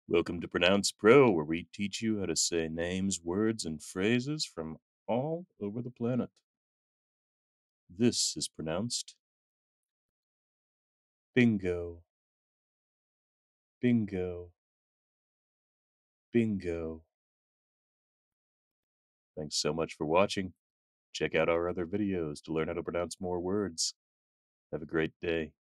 Welcome to Pronounce Pro, where we teach you how to say names, words, and phrases from all over the planet. This is pronounced bingo, bingo, bingo. Thanks so much for watching. Check out our other videos to learn how to pronounce more words. Have a great day.